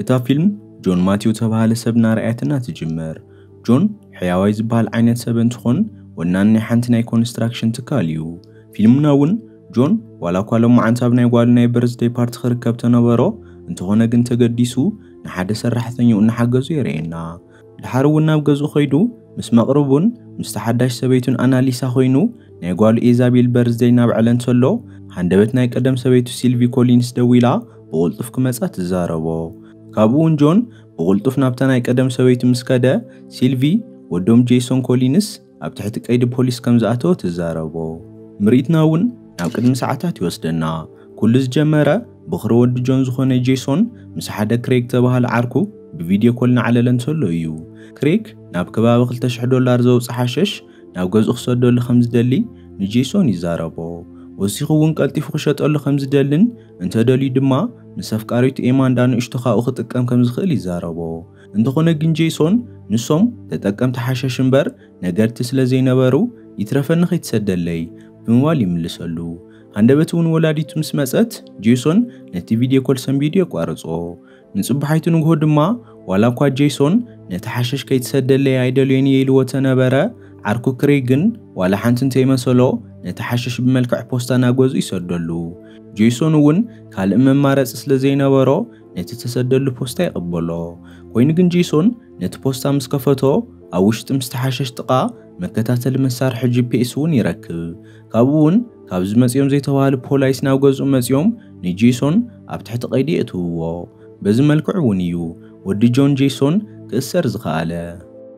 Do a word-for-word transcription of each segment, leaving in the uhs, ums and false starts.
إتا فيلم جون ماتيو تبهال سبنا رأيتنا تجمر جون حياوي زبال عينت سبن تخون وناني حانتنا كونستراكشن تكاليو فيلمنا ون جون ولا كوالو معان سابنا يقوالنا برزدي بارت خركب تنبرو انتخونا قن تقديسو نحاد سرحثني ونحاقزو يرينا لحارونا بقزو خيدو مس مقربون مستحداش سبيتون أناليسا خوينو نيقوال إيزابيل برزدي نابعلن تولو هندبتنا يقدم سبيتو سيلفي كولينس دويلا بغلطف كمسات الزاربو كابون جون بغلطف نابتنا يقدم سبيتو مسكادا سيلفي ودوم جيسون كولينس أبتحتك أيد بوليس كمزاتو تزاربو مريتنا ون ناب قدم ساعتات يوسدنا كل جمرة بخرو ود جون زخونه جيسون مسحدا كريك تبهال عركو بفيديو كلنا على لنسولو يو كريك ناب كباب خلتش دولار زو صحاشش ناب جزء خصدو لخمس دلي نجيسون يزاربو وسيخو ون قلتيف خشط له خمس دلن انت دلي دما مسافقاريت ايمان دان اشتخا او خطقم كم زخل يزاربو انتخونه جن جيسون نسوم تتقم تحاشش انبر نغرت سلا زينبرو يترفن خيت سدلي بموال يملسلو عندبتون ولاديت مسمصت جيسون نتي فيديو كول سم فيديو قارصو نصبحيت نغو دما ولا كوا جيسون نتحاشش كيتسدلي ايدليني يلو تنبره عركو كريغن ولا حنتن تيمسلو نتحاشش بملكع بوستا ناغوز يسدلو جيسون ون قال ممارص سلا زينبرو نتي تسدلو بوستا يقبلو وين جن جيسون نت بوستا مسكفتو اوشت مستحاشش تقا مكتاتل مسارح جي بي اس ون يركب كابون كابز مزيوم زي توال بولايس ناوغزو مزيوم ني جيسون اب تحت قيديتو بز ملكع ونيو ودي جون جيسون كسر زخاله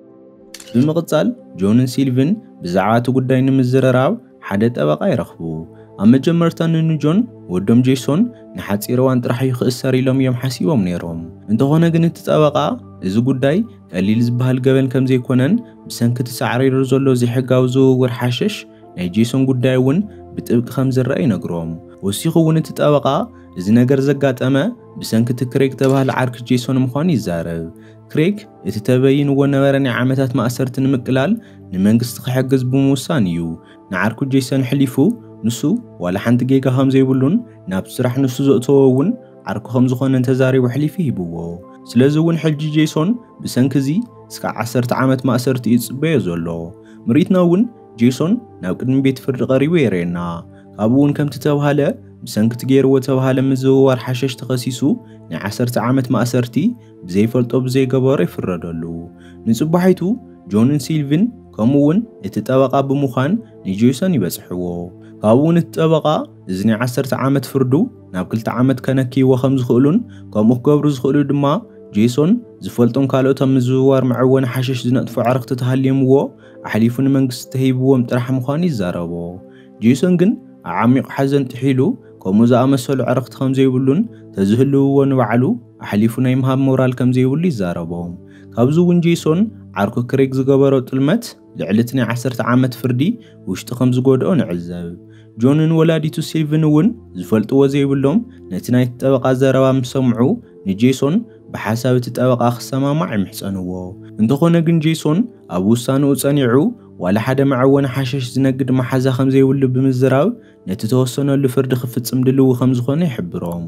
بمقصال جون سيلفن بزعاتو غداي نمزرراب حدا طبقه يرخبو اما جمرتان جون ودم جيسون نحصيروان طرح يخسر يلوم يوم حسيبهم نيروم انتهونه غن تطبقه እዚ ጉዳይ ቀሊል ዝባሃል ገበን ከም ዘይኮነን ብሰንከት ሰዓሪሩ ዘሎ ዝሕጋው ዝውውር ሓሸሽ ናይ ጄሶን ጉዳይ ውን ብጥብቅ ከም ዝረአ ይነግሮም ወሲኹ ውን ተጣበቃ እዚ ነገር ዘጋጠመ ብሰንከት ክሬክ ተባሃል ዓርክ ጄሶን ምዃን ይዛረብ ክሬክ እቲ ተበይን ወነበረን ዓመታት ማእሰርት ንምቅላል ንመንግስት ክሕግዝ ብምውሳን እዩ ንዓርኩ ጄሶን ሕሊፉ ንሱ ወላ ሓንቲ ጌጋ ከም ዘይብሉን ናብ ስራሕ ንሱ ዘእተወውን ዓርኩ ከም ዝኾነ ተዛሪቡ ሕሊፉ ይብዎ ስለዚውን ሕጂ ጄሶን ብሰንክዚ እስከ عشرة ዓመት ማእሰርቲ ይጽበየ ዘሎ ምሪትናውን ጄሶን ናብ ቅድሚ ቤት ፍርድ ቀሪቡ የሬና ካብውን ከም ተተባሃለ ብሰንክት ገይርዎ ተባሃለ ምዝዋር ሓሸሽ ተኸሲሱ ን10 ዓመት ማእሰርቲ ብዘይፈልጦ ብዘይገበረ ይፍረደሉ ንጽባሒቱ ጆንን ሲልቪን ከምውን እቲ ጠበቃ ብምዃን ንጄሶን ይበጽሕዎ ካብውን እቲ ጠበቃ እዚ ን10 ዓመት ፍርዱ ናብ ክልተ ዓመት ከነኪዎ ከም ዝኽእሉን ከምኡ ክገብሩ ዝኽእሉ ድማ ጄሶን ዝፈልጦም ካልኦት ምዝዋር መዕወን ሓሸሽ ዝነጥፉ ዓርክቲ ተሃልየምዎ ኣሕሊፉን መንግስት ተሂብዎም ጥራሕ ምዃን ይዛረቦ ጄሶን ግን ዓሚቕ ሓዘን ጥሒሉ ከምኡ ዝኣመሰሉ ዓርክቲ ከም ዘይብሉን ተዝህልዎ ንባዕሉ ኣሕሊፉ ናይ ምሃብ ሞራል ከም ዘይብሉ ይዛረቦም ካብዚ ውን ጄሶን ዓርኩ ክሬክ ዝገበሮ ጥልመት ልዕልት ናይ عشرة ዓመት ፍርዲ ውሽጢ ከም ዝጎድኦ ንዕዘብ ጆንን ወላዲቱ ሲልቪን ውን ዝፈልጥዎ ዘይብሎም ነቲ ናይ ጠበቃ ዘረባ ምሰምዑ ንጄሶን بحساب تطبقا خصمامع يمحصنዎ እንተኾነ ግን ጄሶን ኣብ ውሳኔኡ ጸኒዑ ወላ ሓደ ማዕወን ሓሸሽ ዝነግድ ማሓዛ ከም ዘይውል ብምዝራብ ነቲ ተወሰነሉ ፍርዲ ክፍጽም ድልው ከም ዝኾነ ይሕብሮም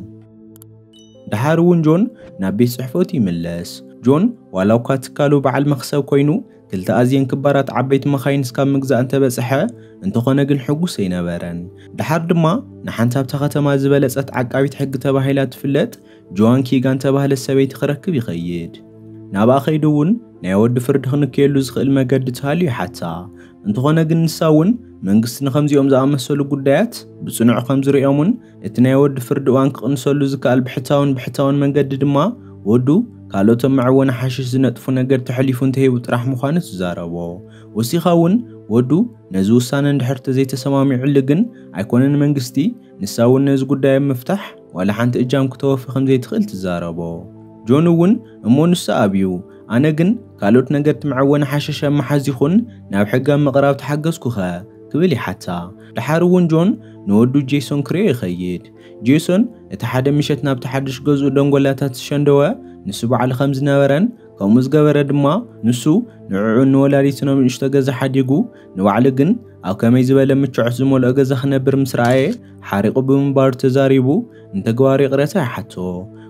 ድሓርውን ጆን ናብ ቤት ጽሕፈት ይምለስ ጆን ወላው ካትካሉ በዓል መክሰብ ኮይኑ ክልተ ኣዝየን ክባራት ዓበይት መኻይን እስካብ ምግዛእ እንተበጽሐ እንተኾነ ግን ሕጉስ ኣይነበረን ድሓር ድማ ንሓንሳብ ተኸተማ ዝበለጸት ዓቃቢት ሕጊ ተባሂላ ትፍለጥ ጆን ኪጋን ተባህለ ሰበይቲ ክረክብ ይኸይድ ናብ ኣኸይዱውን ናይ ወዲ ፍርዲ ክንከየሉ ዝኽእል መገዲ ተሃልዩ ሓታ እንተኾነ ግን ንሳውን መንግስት ንኸምዚኦም ዝኣመሰሉ ጉዳያት ብጽኑዕ ከም ዝርኦምን እቲ ናይ ወዲ ፍርዲ ዋን ክቕንሰሉ ዝከኣል ብሕታውን ብሕታውን መንገዲ ድማ ወዱ ካልኦቶም ማዕወን ሓሸሽ ዝነጥፉ ነገር ተሕሊፉን ተሂቡ ጥራሕ ምዃኑ ተዛረቦ ወሲኻውን ወዱ ነዚ ውሳነ እንድሕር ተዘይተሰማሚዑሉ ግን ኣይኮነን መንግስቲ ንሳውን ነዚ ጉዳይ ምፍታሕ ወላ ሓንቲ እጃም ክተወፍ ከም ዘይትኽእል ተዛረቦ ጆን ውን እሞ ንሱ ኣብዩ ኣነ ግን ካልኦት ነገር ትምዕወን ሓሸሽ መሓዚኹን ናብ ሕጋ ምቕራብ ተሓገዝኩኸ ክብል ይሓታ ድሓርውን ጆን ንወዱ ጄሶን ክሪዮ ይኸይድ ጄሶን እቲ ሓደ ምሸት ናብ ተሓድሽ ገዝኡ ደንጎላታት ሸንደወ ንሱ በዓል ከም ዝነበረን ከምኡ ዝገበረ ድማ ንሱ ንዕዑ ንወላዲትኖም ንእሽቶ ገዛ ሓዲጉ ንባዕሉ ግን ኣብ ከመይ ዝበለ ምቹዕ ዝመልኦ ገዛ ክነብር ምስ ረኣየ ሓሪቑ ብምንባሩ ተዛሪቡ እንተገባሪ ቅረታ ይሓቶ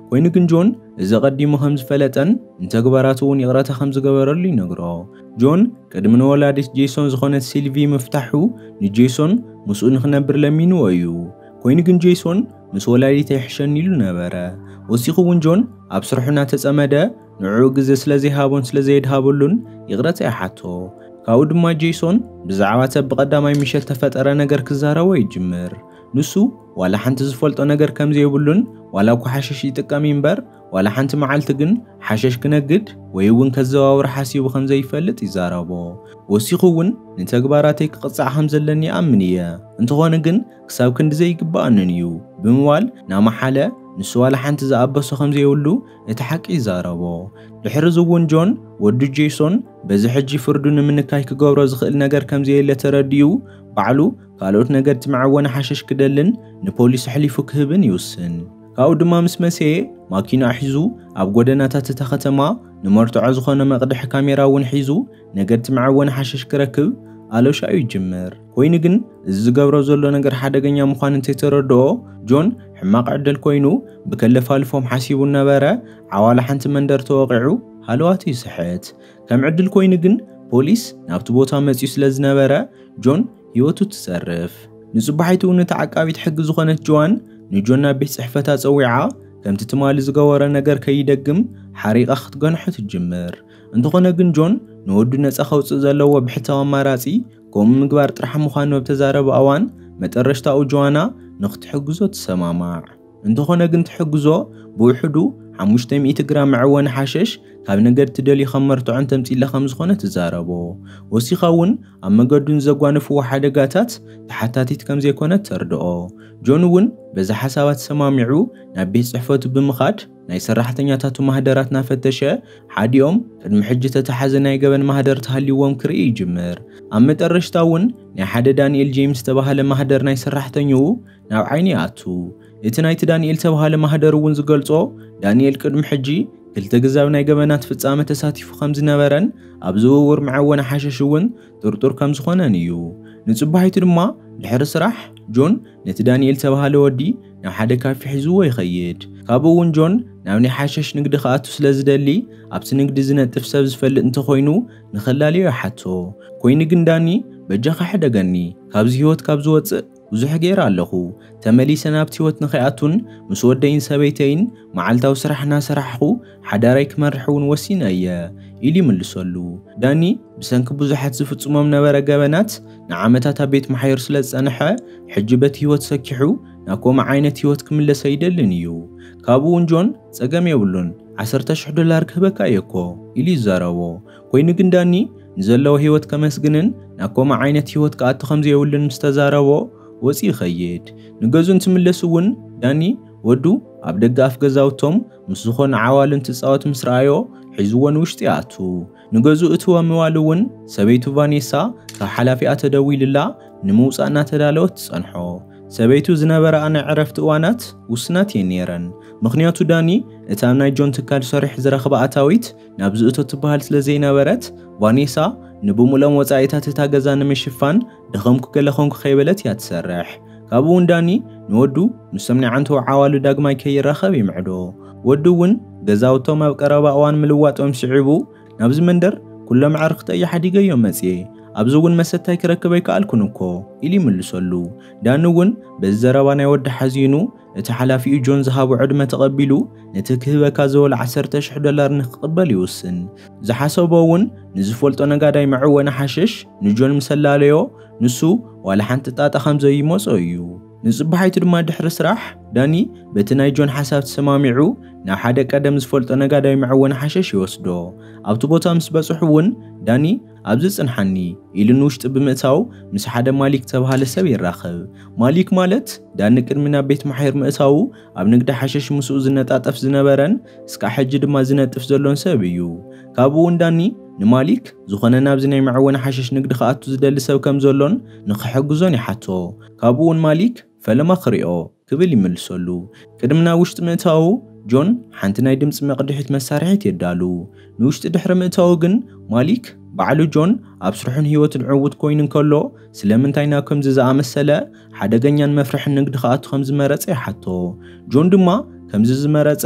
ኮይኑ ግን ጆን እዚ ቀዲሙ ከም ዝፈለጠን እንተግባራቱ እውን ይቕረተ ከም ዝገበረሉ ይነግሮ ጆን ቅድሚ ንወላዲት ጄሶን ዝኾነት ሲልቪ ምፍታሑ ንጄሶን ምስኡ ንኽነብር ለሚንዎ እዩ ኮይኑ ግን ጄሶን ምስ ወላዲት ይሕሸን ኢሉ ነበረ ወሲኹ እውን ጆን ኣብ ስርሑ እናተጸመደ ንዕኡ ግዜ ስለዘይሃቦን ስለዘይድሃበሉን ይቕረተ ይሓቶ ካብኡ ድማ ጄሶን ብዛዕባ ሰብ ብቐዳማይ ምሸት ተፈጠረ ነገር ክዛረቦ ይጅምር ንሱ ዋላ ሓንቲ ዝፈልጦ ነገር ከም ዘይብሉን ዋላ እኳ ሓሸሽ ይጥቀም እምበር ዋላ ሓንቲ መዓልቲ ግን ሓሸሽ ክነግድ ወይ እውን ከዘዋውር ሓሲቡ ከም ዘይፈልጥ ይዛረቦ ወሲኹ እውን ንተግባራተይ ክቕጻዕ ከም ዘለኒ ይኣምን እየ እንተኾነ ግን ክሳብ ክንዲ ዘይግባእንን እዩ ብምባል ናማሓለ ንሱ ዋላ ሓንቲ ዝኣበሶ ከም ዘይብሉ እቲ ሓቂ ይዛረቦ ድሕሪ እውን ጆን ወዱ ጄሶን በዚ ሕጂ ፍርዱ ንምንካይ ክገብሮ ዝኽእል ነገር ከም ዘየለ ተረዲዩ ባዕሉ ካልኦት ነገር ትምዕወነ ሓሸሽ ክደልን ንፖሊስ ሕሊፉ ክህብን ይውስን ካብኡ ድማ ምስ መሲኤ ማኪና ሒዙ ኣብ ጎደናታት እታ ከተማ ንመርትዖ ዝኾነ መቕድሒ ካሜራ እውን ሒዙ ነገር ትምዕወነ ሓሸሽ ክረክብ ኣሎሻዩ ይጅምር ኮይኑ ግን እዚ ዝገብሮ ዘሎ ነገር ሓደገኛ ምዃኑ እንተይተረድኦ ጆን ሕማቕ ዕድል ኮይኑ ብከለፋልፎም ሓሲቡ ነበረ ዓዋላ ሓንቲ መንደር ተወቂዑ ሃልዋቱ ይስሕት ከም ዕድል ኮይኑ ግን ፖሊስ ናብቲ ቦታ መጺኡ ስለ ዝነበረ ጆን ህይወቱ ትጸርፍ ንጽባሒቱ እውን ተዓቃቢት ሕጊ ዝኾነት ጆዋን ንጆን ናብ ቤት ጽሕፈታ ጸዊዓ ከምቲ ትማሊ ዝገበረ ነገር ከይደግም ሓሪቓ ክትገንሖ ትጅምር እንተኾነ ግን ጆን ንወዱ ነጻ ከውፅእ ዘለዎ ብሕታዊ ኣማራጺ ከምኡ ምግባር ጥራሕ ምዃኑ ብተዛረበ እዋን መጠረሽታኡ ጆዋና ንኽትሕግዞ ትሰማማዕ እንተኾነ ግን ትሕግዞ ብውሕዱ ሓሙሽተ ሚእቲ ግራም ዕወነ ሓሸሽ ካብ ነገር ትደሊ ከም መርትዖን ተምፂላ ከም ዝኾነ ትዛረቦ ወሲኻ እውን ኣብ መገዱን ዘጓንፍዎ ሓደጋታት ተሓታቲት ከም ዘይኮነት ተርድኦ ጆን እውን በዛ ሓሳባት ሰማሚዑ ናብ ቤት ጽሕፈቱ ብምኻድ ናይ ሰራሕተኛታቱ ማህደራት ናፈተሸ ሓዲኦም ቅድሚ ሕጂ ተተሓዘ ናይ ገበን ማህደር ተሃልይዎም ክርኢ ይጅምር ኣብ መጠረሽታ እውን ናይ ሓደ ዳንኤል ጄምስ ተባሃለ ማህደር ናይ ሰራሕተኛው ናብ ዓይኒ ኣቱ እቲ ናይቲ ዳንኤል ተባሃለ ማህደር እውን ዝገልጾ ዳንኤል ቅድሚ ሕጂ ክልተ ግዛብ ናይ ገበናት ፍጻመ ተሳቲፉ ከም ዝነበረን ኣብ ዝውውር መዕወነ ሓሸሽ እውን ጥርጡር ከም ዝኾነን እዩ ንጽባሒቱ ድማ ድሕሪ ስራሕ ጆን ነቲ ዳንኤል ተባሃለ ወዲ ናብ ሓደ ካፌ ሒዝዎ ይኸይድ ካብኡ እውን ጆን ናብ ናይ ሓሸሽ ንግዲ ከኣቱ ስለ ዝደሊ ኣብቲ ንግዲ ዝነጥፍ ሰብ ዝፈልጥ እንተኾይኑ ንኸላልዮ ይሓቶ ኮይኑ ግን ዳኒ በጃኻ ሕደገኒ ካብዚ ህይወት ካብ ዝወፅእ ብዙሕ ገይረ ኣለኹ ተመሊሰ ናብቲ ህይወት ንኸይኣቱን ምስ ወደይን ሰበይተይን መዓልታዊ ስራሕ እናሰራሕኹ ሓዳራይ ክመርሕ እውን ወሲነ እየ ኢሉ ይምልሰሉ ዳኒ ብሰንኪ ብዙሓት ዝፍጽሞም ነበረ ገበናት ንዓመታት ኣብ ቤት ማሕየር ስለ ዝጸንሐ ሕጂ በቲ ህይወት ሰኪሑ ናብ ከምኡ ዓይነት ህይወት ክምለስ ኣይደልን እዩ ካብኡ እውን ጆን ጸገም የብሉን ዓሰርተ ሽሕ ዶላር ክህበካ እየ እኮ ኢሉ ይዛረቦ ኮይኑ ግን ዳኒ ንዘለዎ ህይወት ከመስግንን ናብ ከምኡ ዓይነት ህይወት ከኣቱ ከም ዘይብሉን ምስ ተዛረቦ ወፂ ይኸይድ ንገዙ እንትምለስ እውን ዳኒ ወዱ ኣብ ደገ ኣፍ ገዛውቶም ምስ ዝኾነ ዓዋል እንትጻወት ምስ ረኣዮ ሒዝዎን ውሽጢ ኣቱ ንገዙ እትወ ምዋል እውን ሰበይቱ ቫኔሳ ካብ ሓላፊኣ ተደዊልላ ንምውፃእ እናተዳለወት ትጸንሖ ሰበይቱ ዝነበረ ኣነ ዕረፍቲ እዋናት ውስናት እየን ነይረን ምኽንያቱ ዳኒ እታ ናይ ጆን ትካል ሰሪሕ ዝረኸበ ኣታዊት ናብ ዝእቶ ትበሃል ስለ ዘይነበረት ቫኔሳ ንብሙሎም ወጻኢታት እታ ገዛ ንምሽፋን ደኸምኩ ገለኾንኩ ከይበለት እያ ትሰርሕ ካብኡ እውን ዳኒ ንወዱ ምስቶም ናይ ዓንቶ ዓዋሉ ዳግማይ ከይራኸብ ይምዕዶ ወዱ እውን ገዛውቶም ኣብ ቀረባ እዋን ምልዋጦም ስዒቡ ናብዚ መንደር ኩሎም ዓርኽ ተይሓዲገዮም መጽየ ኣብዚ እውን መሰታይ ክረክብ ኣይከኣልኩን እኮ ኢሉ ይምልሰሉ ዳኒ እውን በዚ ዘረባ ናይ ወዲ ሓዚኑ እቲ ሓላፊኡ ጆን ዝሃቦ ዕድመ ተቐቢሉ ነቲ ክህበካ ዝበሎ ዓሰርተ ሽሕ ዶላር ንክቕበል ይውስን ዝሓሰቦ እውን ንዝፈልጦ ነጋዳይ መዕወነ ሓሸሽ ንጆን ምሰላለዮ ንሱ ዋላ ሓንቲ ጣጣ ከም ዘይመጾ እዩ ንጽባሒቱ ድማ ድሕሪ ስራሕ ዳኒ በቲ ናይ ጆን ሓሳብ ተሰማሚዑ ናብ ሓደ ቀደም ዝፈልጦ ነጋዳይ መዕወነ ሓሸሽ ይወስዶ ኣብቲ ቦታ ምስ በጽሑ እውን ዳኒ ኣብዚ ጽንሓኒ ኢሉ ንውሽጢ ብምእታው ምስ ሓደ ማሊክ ተባሃለ ሰብ ይራኸብ ማሊክ ማለት ዳኒ ቅድሚ ናብ ቤት ማሕየር ምእታው ኣብ ንግዲ ሓሸሽ ምስኡ ዝነጣጠፍ ዝነበረን እስካዕ ሕጂ ድማ ዝነጥፍ ዘሎን ሰብ እዩ ካብኡ እውን ዳኒ ንማሊክ ዝኾነ ናብዚ ናይ መዕወነ ሓሸሽ ንግዲ ከኣቱ ዝደሊ ሰብ ከም ዘሎን ንኽሕግዞን ይሓቶ ካብኡ እውን ማሊክ ፈለማ ክሪኦ ክብል ይምልሰሉ ቅድሚ ናብ ውሽጢ ምእታው ጆን ሓንቲ ናይ ድምፂ መቕድሒት መሳርሒት የዳሉ ንውሽጢ ድሕሪ ምእታው ግን ማሊክ ባዕሉ ጆን ኣብ ስርሑን ህይወትን ዕውት ኮይኑ እንከሎ ስለምንታይ ናብ ከምዚ ዝኣመሰለ ሓደገኛን መፍርሕን ንግዲ ከኣቱ ከም ዝመረጸ ይሓቶ ጆን ድማ ከምዚ ዝመረጸ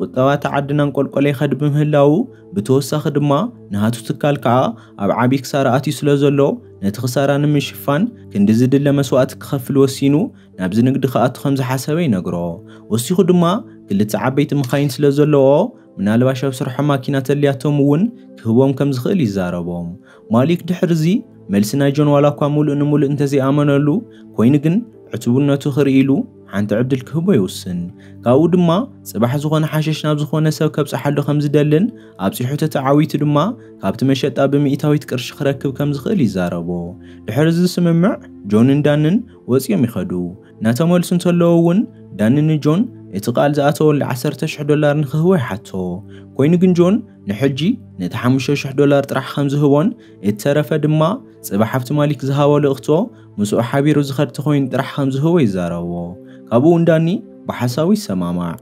ቁጠባት ዓድናን ቆልቆለይ ኸድ ብምህላው ብተወሳኺ ድማ ንሃቱ ትካል ከዓ ኣብ ዓቢ ክሳራ ኣትዩ ስለ ዘሎ ነቲ ክሳራ ንምሽፋን ክንዲ ዝድለ መስዋዕት ክኸፍል ወሲኑ ናብዚ ንግዲ ከኣቱ ከም ዝሓሰበ ይነግሮ ወሲኹ ድማ ክልተ ዓበይቲ መኻይን ስለ ዘለዎ ምናልባሽ ኣብ ስርሖ ማኪና ተልያቶም እውን ክህቦም ከም ዝኽእል ይዛረቦም ማሊክ ድሕርዚ መልሲ ናይ ጆን ዋላ እኳ ሙሉእ ንሙሉእ እንተዘይኣመነሉ ኮይኑ ግን ዕቱብነቱ ክርኢሉ ሓንቲ ዕድል ክህቦ ይውስን ካብኡ ድማ ጽባሕ ዝኾነ ሓሸሽ ናብ ዝኾነ ሰብ ከብፅሓሉ ከም ዝደልን ኣብፂሑ ተዓዊቱ ድማ ካብቲ መሸጣ ብሚእታዊት ቅርሺ ክረክብ ከም ዝኽእል ይዛረቦ ድሕርዚ ዝስምምዕ ጆንን ዳንን ወፂኦም ይኸዱ ናተመልሱ እንተለዉ እውን ዳንን ጆን እቲ ቃል ዝኣተወሉ ዓሰርተ ሽሕ ዶላር ንክህቦ ይሓቶ ኮይኑ ግን ጆን ንሕጂ ነቲ ሓሙሽተ ሽሕ ዶላር ጥራሕ ከም ዝህቦን እተረፈ ድማ ጽባሕ ሃብቲ ማሊክ ዝሃቦ ልእኽቶ ምስኡ ሓቢሩ ዝኸድቲ ኮይኑ ጥራሕ ከም ዝህቦ ይዛረቦ ካብኡ እንዳኒ ብሓሳቡ ይሰማማዕ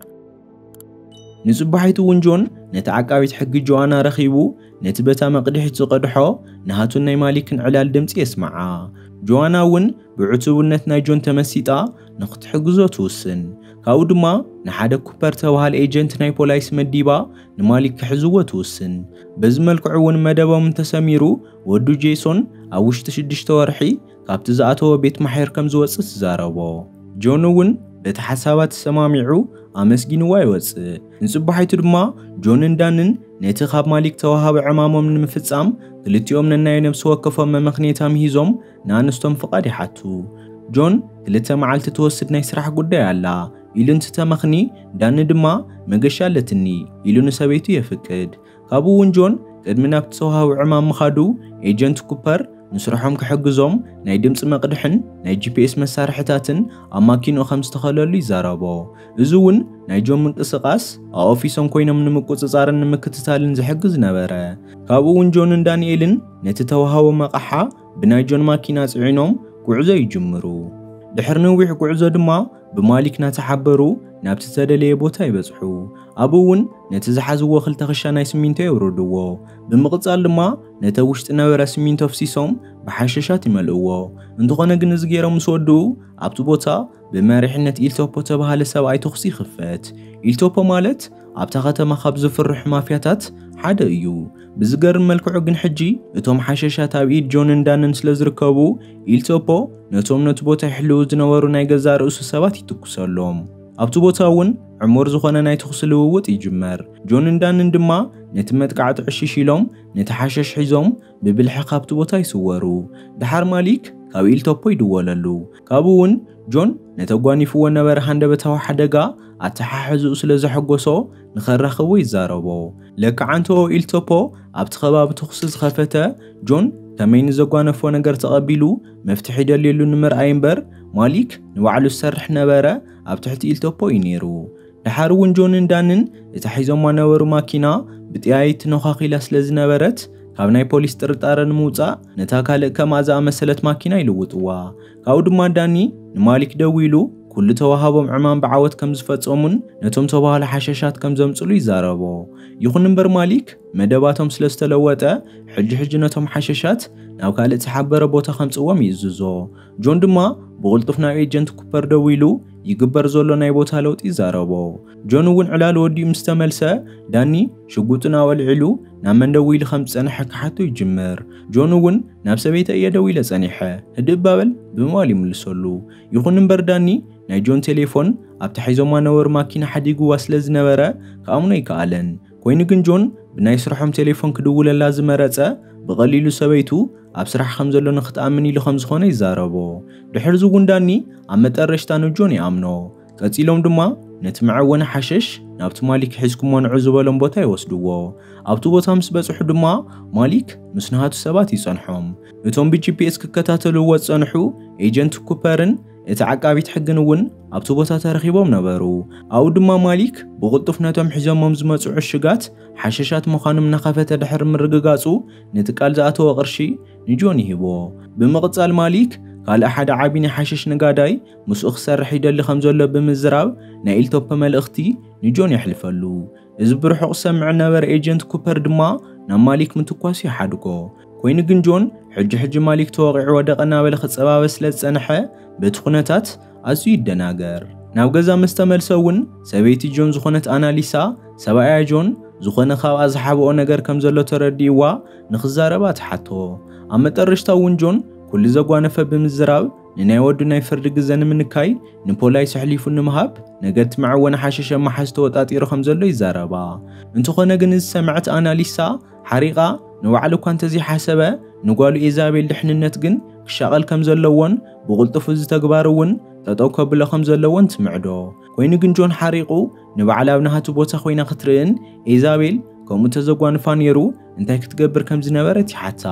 ንጽባሒቱ እውን ጆን ነቲ ዓቃቢት ሕጊ ጆዋና ረኺቡ ነቲ በታ መቕድሒት ዝቐድሖ ንሃቱን ናይ ማሊክን ዕላል ድምፂ የስማዓ ጆዋና እውን ብዕቱብነት ናይ ጆን ተመሲጣ ንኽትሕግዞ ትውስን ካብኡ ድማ ንሓደ ኩፐር ተባሃል ኤጀንት ናይ ፖላይስ መዲባ ንማሊክ ክሕዝዎ ትውስን በዚ መልክዑ እውን መደቦም ተሰሚሩ ወዱ ጄሶን ኣብ ውሽጢ ሽዱሽተ ወርሒ ካብቲ ዝኣተወ ቤት ማሕየር ከም ዝወፅእ ትዛረቦ ጆን እውን በቲ ሓሳባት ሰማሚዑ ኣመስጊንዋ ይወፅእ ንጽባሒቱ ድማ ጆንን ዳንን ነቲ ካብ ማሊክ ተዋሃበ ዕማሞም ንምፍጻም ክልቲኦም ነናይ ነብሲ ወከፎም መምኽኔታም ሂዞም ንኣንስቶም ፍቓድ ይሓቱ ጆን ክልተ መዓልቲ ትወስድ ናይ ስራሕ ጉዳይ ኣላ ኢሉ እንትተመኽኒ ዳኒ ድማ መገሻ ኣለትኒ ኢሉ ንሰበይቱ የፍቅድ ካብኡ እውን ጆን ቅድሚ ናብቲ ተዋሃቡ ዕማም ምኻዱ ኤጀንት ኩፐር ንስርሖም ክሕግዞም ናይ ድምፂ መቕድሕን ናይ ጂፒኤስ መሳርሕታትን ኣብ ማኪንኡ ከም ዝተኸለሉ ይዛረቦ እዚ እውን ናይ ጆን ምንቅስቓስ ኣብ ኦፊሶም ኮይኖም ንምቁፅፃርን ንምክትታልን ዝሕግዝ ነበረ ካብኡ እውን ጆንን ዳንኤልን ነቲ ተዋሃቦ መቕሓ ብናይ ጆን ማኪና ጽዒኖም ጉዕዞ ይጅምሩ ድሕሪ ነዊሕ ጉዕዞ ድማ ብማሊክ ናተሓበሩ ናብቲ ተደለየ ቦታ ይበጽሑ ኣብኡ እውን ነቲ ዝሓዝዎ ክልተ ክሻ ናይ ስሚንቶ የውርድዎ ብምቕጻል ድማ ነቲ ውሽጢ ነበረ ስሚንቶ ፍሲሶም ብሓሸሻት ይመልእዎ እንተኾነ ግን እዚ ገይሮም ምስ ወድኡ ኣብቲ ቦታ ብመሪሕነት ኢልቶፖ ተባሃለ ሰብኣይ ተኽሲ ይኽፈት ኢልቶፖ ማለት ኣብታ ከተማ ካብ ዝፍርሑ ማፍያታት ሓደ እዩ ብዝገርም መልክዑ ግን ሕጂ እቶም ሓሸሻት ኣብ ኢድ ጆንን ዳንን ስለ ዝርከቡ ኢልቶፖ ነቶም ነቲ ቦታ ይሕልው ዝነበሩ ናይ ገዛ ርእሱ ሰባት ይትኩሰሎም ኣብቲ ቦታ እውን ዕሙር ዝኾነ ናይ ተኽሲ ልውውጥ ይጅመር ጆንን ዳንን ድማ ነቲ መጥቃዕቲ ዕሽሽ ኢሎም ነቲ ሓሸሽ ሒዞም ብብልሒ ካብቲ ቦታ ይስወሩ ድሓር ማሊክ ካብ ኢልቶፖ ይድወለሉ ካብኡ እውን ጆን ነተጓኒፍዎ ነበረ ሃንደበታዊ ሓደጋ ኣተሓሕዝኡ ስለ ዘሐጎሶ ንኸራኽቦ ይዛረቦ ለክዓንቶ ኢልቶፖ ኣብቲ ከባቢ ተኽሲ ዝኸፈተ ጆን ከመይ ንዘጓነፎ ነገር ተቐቢሉ መፍትሒ ደልየሉ ንምርኣይ እምበር ማሊክ ንባዕሉ ዝሰርሕ ነበረ ኣብ ትሕቲ ኢልቶፖ እዩ ነይሩ ድሓር እውን ጆንን ዳንን እቲ ሒዞማ ነበሩ ማኪና ብጥያይቲ ነዃኺላ ስለ ዝነበረት ካብ ናይ ፖሊስ ጥርጣረ ንምውፃእ ነታ ካልእ ከምኣ ዝኣመሰለት ማኪና ይልውጥዋ ካብኡ ድማ ዳኒ ንማሊክ ደው ኢሉ ኩሉ ተዋሃቦም ዕማም ብዓወት ከም ዝፈጸሙን ነቶም ተባሃለ ሓሸሻት ከም ዘምጽሉ ይዛረቦ ይኹን እምበር ማሊክ መደባቶም ስለ ዝተለወጠ ሕጂ ሕጂ ነቶም ሓሸሻት ናብ ካልእ ዝሓበረ ቦታ ከምጽዎም ይዝዞ ጆን ድማ ብቕልጡፍ ናብ ኤጀንት ኩፐር ደው ኢሉ ይግበር ዘሎ ናይ ቦታ ለውጢ ይዛረቦ ጆን እውን ዕላል ወዲኡ ምስ ተመልሰ ዳኒ ሽጉጡን ኣወልዒሉ ናብ መን ደው ኢሉ ከም ዝጸንሐ ክሓቱ ይጅምር ጆን እውን ናብ ሰበይተ እየ ደው ኢለ ጸኒሐ ህድእ ባበል ብምባል ይምልሰሉ ይኹን እምበር ዳኒ ናይ ጆን ቴሌፎን ኣብቲ ሒዞማ ነበሩ ማኪና ሓዲጉዋ ስለ ዝነበረ ከኣምኖ ይከኣለን ኮይኑ ግን ጆን ብናይ ስርሖም ቴሌፎን ክድውለላ ዝመረጸ ብቐሊሉ ሰበይቱ ኣብ ስራሕ ከም ዘሎ ንኽትኣምን ኢሉ ከም ዝኾነ ይዛረቦ ድሕሪ እውን ዳኒ ኣብ መጠረሽታ ንጆን ይኣምኖ ቀፂሎም ድማ ነቲ መዕወነ ሓሸሽ ናብቲ ማሊክ ሒዝኩሞ ንዑ ዝበሎም ቦታ ይወስድዎ ኣብቲ ቦታ ምስ በጽሑ ድማ ማሊክ ምስ ንሃቱ ሰባት ይጸንሖም እቶም ብጂፒኤስ ክከታተልዎ ዝጸንሑ ኤጀንት ኩፐርን እቲ ዓቃቢት ሕግን እውን ኣብቲ ቦታ ተረኺቦም ነበሩ ኣብኡ ድማ ማሊክ ብቕልጡፍ ነቶም ሒዞሞም ዝመጹ ዕሽጋት ሓሸሻት ምዃኖም እናኸፈተ ድሕሪ ምርግጋጹ ነቲ ቃል ዝኣተወ ቅርሺ ንጆን ይሂቦ ብምቕጻል ማሊክ ካልእ ሓደ ዓቢ ናይ ሓሸሽ ነጋዳይ ምስኡ ክሰርሕ ይደሊ ከም ዘሎ ብምዝራብ ናይ ኢልቶፖ መልእኽቲ ንጆን የሕልፈሉ እዚ ብርሑቕ ሰምዕ ነበረ ኤጀንት ኩፐር ድማ ናብ ማሊክ ምትኳሱ ይሓድጎ ኮይኑ ግን ጆን ሕጂ ሕጂ ማሊክ ተወቂዑ ወደቐ እናበለ ክጸባበ ስለ ዝጸንሐ በቲ ኩነታት ኣዝዩ ይደናገር ናብ ገዛ መስተመልሰውን ሰበይቲ ጆን ዝኾነት ኣናሊሳ ሰብኣያ ጆን ዝኾነ ካብኣ ዝሓብኦ ነገር ከም ዘሎ ተረዲእዋ ንኽዛረባ ትሓቶ ኣብ መጨረሻ እውን ጆን ኩሉ ዘጓነፈ ብምዝራብ ንናይ ወዱ ናይ ፍርዲ ግዜ ንምንካይ ንፖሊስ ሕሊፉ ንምሃብ ነገር ትምዕወነ ሓሸሸ ማሓዝ ተወጣጢሩ ከም ዘሎ ይዛረባ እንተኾነ ግን ዝሰምዐት ኣናሊሳ ሓሪቓ ንባዕሉ እኳ እንተዘይሓሰበ ንጓሉ ኢዛቤል ድሕንነት ግን ክሻቐል ከም ዘለዎን ብቕልጡፍ ዝተግባር እውን ጠጠው ከብሎ ከም ዘለዎን ትምዕዶ ኮይኑ ግን ጆን ሓሪቑ ንባዕሉ ኣብ ናሃቱ ቦታ ኮይና ክትርእን ኢዛቤል ከምኡ ተዘጓንፋ ነይሩ እንታይ ክትገብር ከም ዝነበረት ይሓታ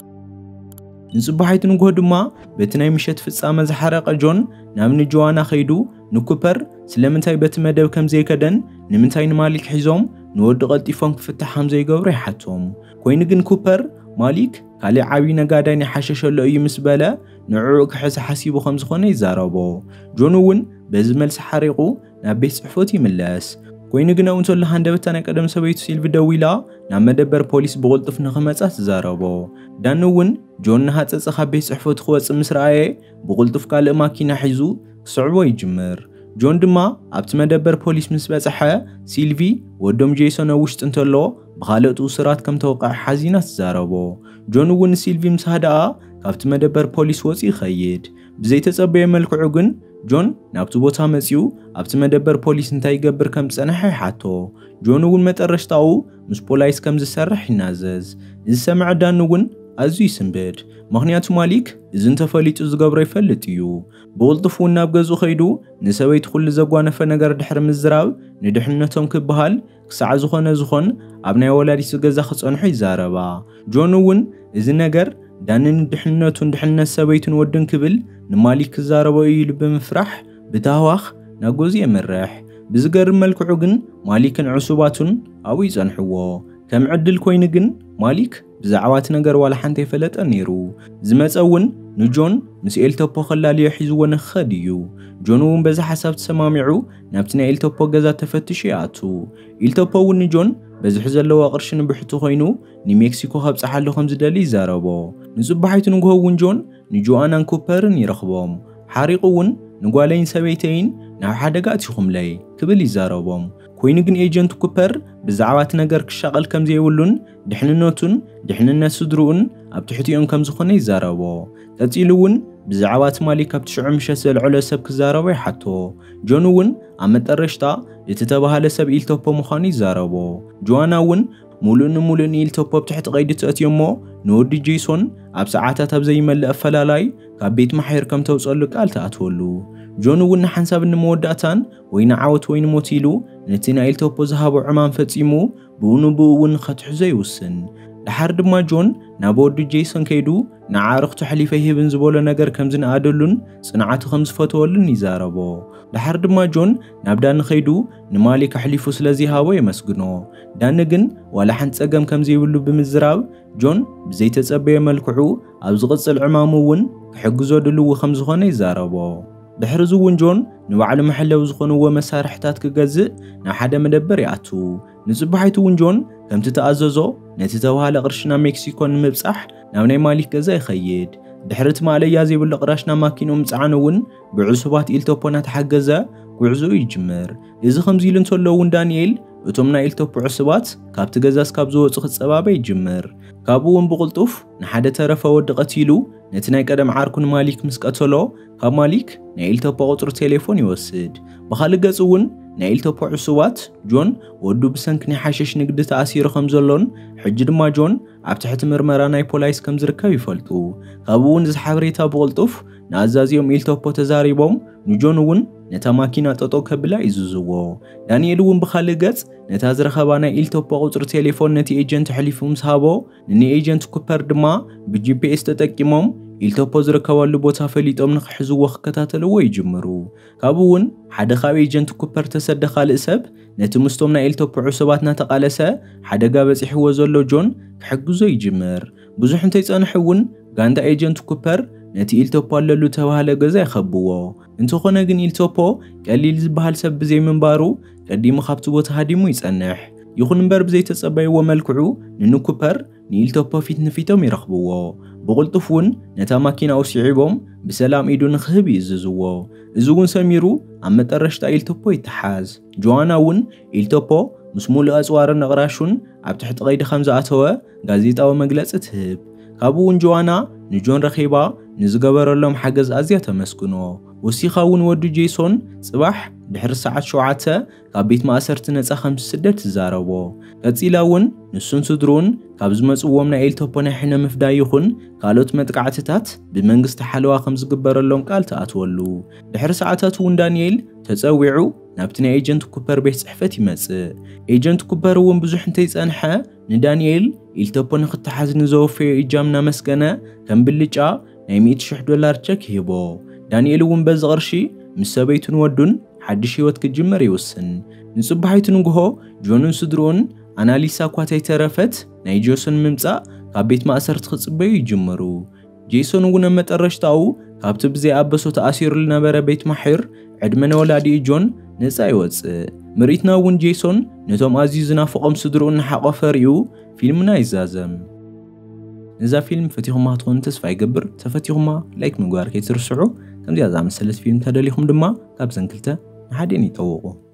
ንጽባሕይቱ ንጎ ድማ በቲ ናይ ምሸት ፍጻመ ዝሓረቀ ጆን ናብ ንጆዋና ኸይዱ ንኩፐር ስለምንታይ በቲ መደብ ከም ዘይከደን ንምንታይ ንማሊክ ሒዞም ንወዲ ቀልጢፎም ክፍታሕ ከም ዘይገብሩ ይሓቶም ኮይኑ ግን ኩፐር ማሊክ ካልእ ዓብይ ነጋዳይ ንሓሸሸሎ እዩ ምስ በለ ንዕዑ ክሕዝ ሓሲቡ ከም ዝኾነ ይዛረቦ ጆን እውን በዚ መልሲ ሓሪቑ ናብ ቤት ጽሕፈት ይምለስ ኮይኑ ግን እውን ተለ ሃንደበታ ናይ ቀደም ሰበይቱ ሲልቪ ደዊላ ናብ መደበር ፖሊስ ብቕልጡፍ ንኽመጻ ትዛረቦ ዳን እውን ጆን ንሃፀፀ ካብ ቤት ጽሕፈት ክወፅእ ምስ ረኣየ ብቕልጡፍ ካልእ ማኪና ሒዙ ክስዕቦ ይጅምር ጆን ድማ ኣብቲ መደበር ፖሊስ ምስ በጽሐ ሲልቪ ወዶም ጄሰን ውሽጥ እንተሎ ብኻልኦት ውስራት ከም ተወቃዕ ሓዚና ትዛረቦ ጆን እውን ሲልቪ ምስ ሃደኣ ካብቲ መደበር ፖሊስ ወፂ ይኸይድ ብዘይተጸበየ መልክዑ ግን ጆን ናብቲ ቦታ መጺኡ ኣብቲ መደበር ፖሊስ እንታይ ይገብር ከም ዝጸንሐ ይሓቶ ጆን እውን መጨረሻው ምስ ፖሊስ ከም ዝሰርሕ ይናዘዝ እዚ ሰምዕ ዳን እውን ኣዝዩ ይስንብድ ምኽንያቱ ማሊክ እዚ እንተፈሊጡ ዝገብሮ ይፈልጥ እዩ ብቕልጡፍ እውን ናብ ገዝኡ ኸይዱ ንሰበይቲ ኩሉ ዘጓነፈ ነገር ድሕሪ ምዝራብ ንድሕንነቶም ክበሃል ክሳዕ ዝኾነ ዝኾን ኣብ ናይ ወላዲት ገዛ ክጸንሑ ይዛረባ ጆን እውን እዚ ነገር ዳንን ድሕንነቱን ድሕንነት ሰበይቱን ወድን ክብል ንማሊክ ክዛረቦ እዩ ልብ ምፍራሕ ብታዋኽ ናብ ገዝኡ የመርሕ ብዝገርም መልክዑ ግን ማሊክን ዕሱባቱን ኣብኡ ይጸንሕዎ ከም ዕድል ኮይኑ ግን ማሊክ ብዛዕባት ነገር ዋላ ሓንቲ ይፈለጠ ነይሩ ዝመፀውን ንጆን ምስ ኤልቶፖ ኸላልዮ ሒዝዎ ንኽኸድ እዩ ጆን እውን በዛ ሓሳብ ተሰማሚዑ ናብቲ ናይ ኤልቶፖ ገዛ ተፈትሹ ይኣቱ ኤልቶፖ እውን ንጆን በዝሕ ዘለዎ ቅርሺ ንብሕቱ ኮይኑ ንሜክሲኮ ከብፅሓሉ ከም ዝደሊ ይዛረቦ ንጽባሕይቱ ንጎ እውን ጆን ንጆዋናን ኩፐርን ይረኽቦም ሓሪቑ እውን ንጓለይን ሰበይተይን ናብ ሓደጋ እትኹምለይ ክብል ይዛረቦም ኮይኑ ግን ኤጀንት ኩፐር ብዛዕባት ነገር ክሻቐል ከም ዘይብሉን ድሕንነቱን ድሕንነት ስድሩኡን ኣብ ትሕቲኦም ከም ዝኾነ ይዛረቦ ቀፂሉ እውን ብዛዕባት ማሊክ ኣብ ትሽዑ ምሸት ዘልዕሎ ሰብ ክዛረቦ ይሓቶ ጆን እውን ኣብ መጨረሻ እቲ ተባሃለ ሰብ ኤልቶፖ ምዃኑ ይዛረቦ ጆዋና እውን ሙሉእን ሙሉእን ኤልቶፖ ብትሕቲ ቀይዲ ተእትዮሞ ንወዲ ጄሶን ኣብ ሰዓታት ኣብ ዘይመልእ ኣፈላላይ ካብ ቤት ማሕየር ከም ተውፀሉ ቃል ተኣትወሉ ጆን እውን ንሓንሳብ ንመወዳእታን ወይ ንዓወት ወይ ንሞት ኢሉ ነቲ ናይ ኤልቶፖ ዝሃቦ ዕማም ፈጺሙ ብኡን ብኡ እውን ከትሕዞ ይውስን ድሓር ድማ ጆን ናብ ወዲ ጄሰን ከይዱ ንዓርኽቱ ሕሊፈ ይህብን ዝበሎ ነገር ከም ዝነኣደሉን ጽንዓቱ ከም ዝፈትወሉን ይዛረቦ ድሓር ድማ ጆን ናብ ዳኒ ከይዱ ንማሊክ ሕሊፉ ስለዚሃቦ የመስግኖ ዳኒ ግን ዋላ ሓንቲ ጸገም ከም ዘይብሉ ብምዝራብ ጆን ብዘይተጸበየ መልክዑ ኣብ ዝቕጽል ዕማሙ እውን ክሕግዞ ድልው ከም ዝኾነ ይዛረቦ ድሕሪ እዚ እውን ጆን ንባዕሉ መሐለዊ ዝኾንዎ መሳርሕታት ክገዝእ ናብ ሓደ መደበር ይኣቱ ንጽባሕይቱ እውን ጆን ከምቲ ተኣዘዞ ነቲ ተባሃለ ቅርሺ ናብ ሜክሲኮ ንምብጻሕ ናብ ናይ ማሊክ ገዛ ይኸይድ ድሕሪ እቲ ማለያ ዘይብሉ ቅራሽ ናብ ማኪኑ ምጽዓን እውን ብዕሱባት ኤልቶፖ እናተሓገዘ ጉዕዞኡ ይጅምር እዚ ከምዚ ኢሉ እንተሎ እውን ዳንኤል እቶም ናይ ኤልቶፖ ዕሱባት ካብቲ ገዛ እስካብ ዝወፁ ክጸባበ ይጅምር ካብኡ እውን ብቕልጡፍ ንሓደ ተረፈ ወዲ ቀቲሉ ነቲ ናይ ቀደም ዓርኩን ማሊክ ምስ ቀተሎ ካብ ማሊክ ናይ ኤልቶፖ ቁጥሪ ቴሌፎን ይወስድ ብኻልእ ገጽ እውን ናይ ኤልቶፖ ዕሱባት ጆን ወዱ ብሰንኪ ናይ ሓሸሽ ንግዲ ተኣሲሩ ከም ዘሎን ሕጂ ድማ ጆን ኣብ ትሕቲ ምርመራ ናይ ፖሊስ ከም ዝርከብ ይፈልጡ ካብኡ እውን ዝሓበሬታ ብቕልጡፍ ንኣዛዚኦም ኤልቶፖ ተዛሪቦም ንጆን እውን ነታ ማኪና ጠጦ ከብላ ይዝዝዎ ዳንኤል እውን ብኻልእ ገጽ ነታ ዝረኸባ ናይ ኤልቶፖ ቁጥሪ ቴሌፎን ነቲ ኤጀንት ሕሊፉ ምስ ሃቦ ንኒ ኤጀንት ኩፐር ድማ ብጂፒኤስ ተጠቂሞም ኤልቶፖ ዝርከበሉ ቦታ ፈሊጦም ንኽሕዝዎ ክከታተልዎ ይጅምሩ ካብኡ እውን ሓደ ካብ ኤጀንት ኩፐር ተሰደ ካልእ ሰብ ነቲ ምስቶም ናይ ኤልቶፖ ዕሱባት እናተቃለሰ ሓደጋ በፂሕዎ ዘሎ ጆን ክሕግዞ ይጅምር ብዙሕ እንተይጸንሕ እውን ጋንታ ኤጀንት ኩፐር ነቲ ኤልቶፖ ኣለሉ ተባሃለ ገዛ ይኸብዎ እንተኾነ ግን ኤልቶፖ ቀሊል ዝበሃል ሰብ ብዘይምንባሩ ቀዲሙ ካብቲ ቦታ ሃዲሙ ይጸንሕ يخون مبرب زي تصبعي وملكعو ننو كوبر نيلتوبو فيت نفيتهم يرخبوه بغلطفون نتا ماكينة أو سيعيبهم بسلام إيدو نخهبي إززوه إزوون سميرو عم ترشتا إلتوبو يتحاز جوانا ون إلتوبو مسمول أزوار نغراشون عب تحت غيد خمزة أتوه غازيتا ومقلس تهب كابون جوانا نجون رخيبا نزقبر لهم حجز أزياء مسكنو وسيخاون ودو جيسون صباح بحر ساعة شوعته كابيت ما أسرت نتسا خمس سدر تزاربو كاتسيلاون نسون سدرون كابز مسؤومنا إلتوبونا حنا مفدايخون كالوت متقعتتات بمنقس تحلوا خمس قبر لهم قال تأتولو بحر ساعتات ون دانييل تتسويعو نابتنا ايجنت كوبر بيت صحفت يمص ايجنت كوبر ون بزح انت يصنحه ندانييل إلتوبونا خطحاز نزوفي إجامنا مسكنه كم باللجا ناي مية شح دولار تشك هيبو دانييل ون بز غرشي مسابيتون ودون حدش هيوت كجمر يوسن نصبحيتون نغو جونن سدرون أناليسا كواتاي ترفت ناي جوسن ممصا كابيت ما أسرت خصبيو يجمرو جيسون ون مترشتاو كابت بزي أبسو تأثير لنبرا بيت محير عدمنا ولادي جون نسا يوص مريتنا ون جيسون نتوم عزيزنا فقم سدرون حقا فريو فيلمنا يزازم نزا فيلم فتيهم ما هتكون تسفا يقبر تفتيهم ما لايك مقوار كي ترسعو كم دي عزام السلس فيلم تداليهم دما كابزن كلتا محادين يتوقو